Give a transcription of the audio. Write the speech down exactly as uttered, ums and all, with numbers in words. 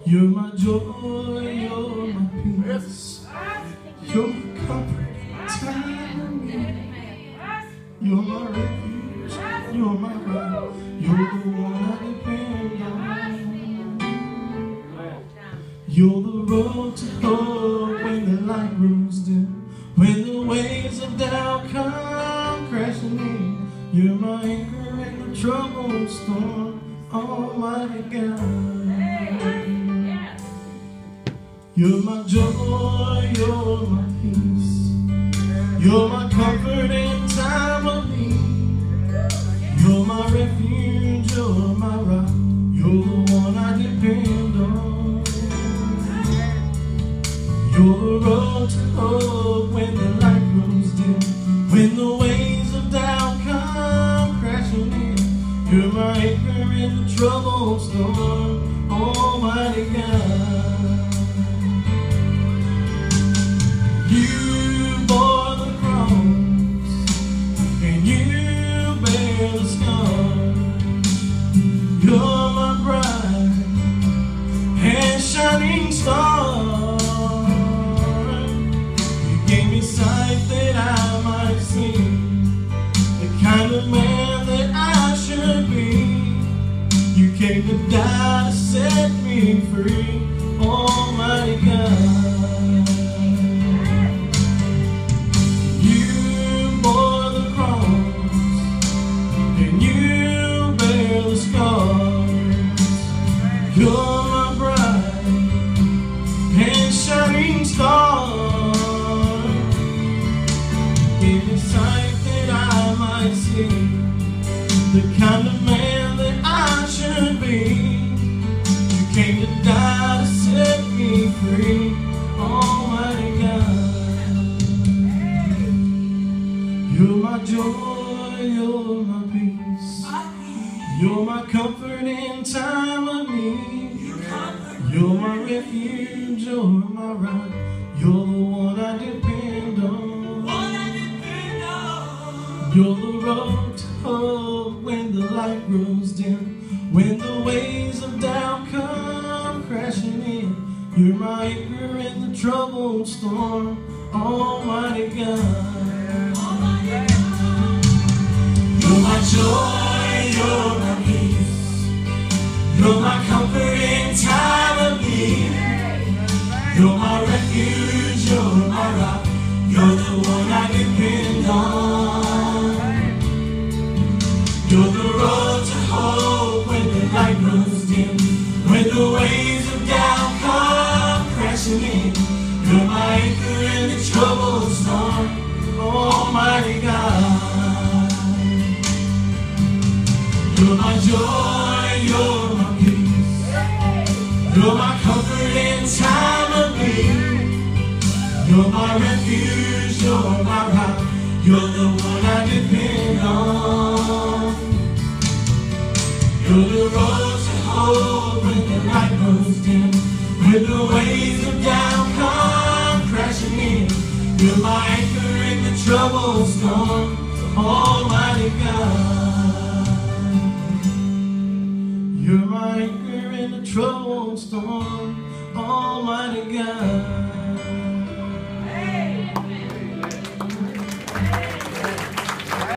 You're my joy, you're my peace. You're my comfort in time of need. You're my refuge, you're my rock. You're the one I depend on. You're the road to hope when the light grows dim, when the waves of doubt come crashing in. You're my anchor in the troubled storm, Almighty God. You're my joy, you're my peace. You're my comfort in time of need. You're my refuge, you're my rock. You're the one I depend on. You're the road to hope when the light grows dim, when the waves of doubt come crashing in. You're my anchor in the troubled storm, Almighty God. You bore the cross, and you bear the scars. You're my bright and shining star. You gave me sight that I might see the kind of man that I should be. You came to die to set me free, Almighty God. You're my bright and shining star. Give me sight that I might see the kind of man that I should be. You came to die to set me free, Almighty God. You're my joy, you're my peace. You're my comfort in time of need. You're my refuge, you're my rock. You're the one I depend on. You're the road to hope when the light grows dim, when the waves of doubt come crashing in. You're my anchor in the troubled storm, Almighty God. You're my joy, you're my peace. You're my comfort in time of need. You're my refuge, you're my rock. You're the one I depend on. You're the road to hope when the light grows dim, when the waves of doubt come crashing in. You're my anchor in the troubled storm, Almighty God. You're my joy, you're my peace. You're my comfort in time of need. You're my refuge, you're my rock. You're the one I depend on. You're the road to hope when the light grows dim, when the waves of doubt come crashing in. You're my anchor in the troubled storm, Almighty God. You're my anchor in the troubled storm, Almighty God.